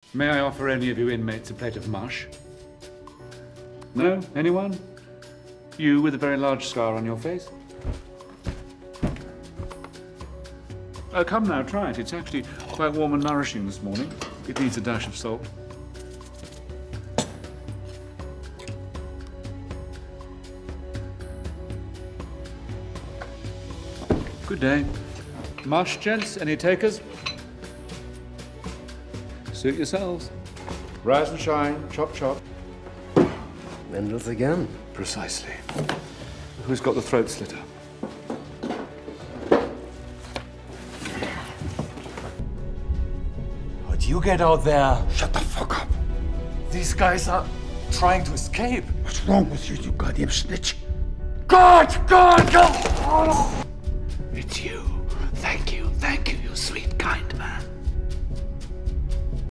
May I offer any of you inmates a plate of mush? No? Anyone? You with a very large scar on your face? Oh, come now, try it. It's actually quite warm and nourishing this morning. It needs a dash of salt. Good day. Mush, gents? Any takers? Suit yourselves. Rise and shine. Chop, chop. Mendels again. Precisely. Who's got the throat slitter? But you get out there. Shut the fuck up. These guys are trying to escape. What's wrong with you, you goddamn snitch? God! Oh. It's you. Thank you, you sweet, kind man.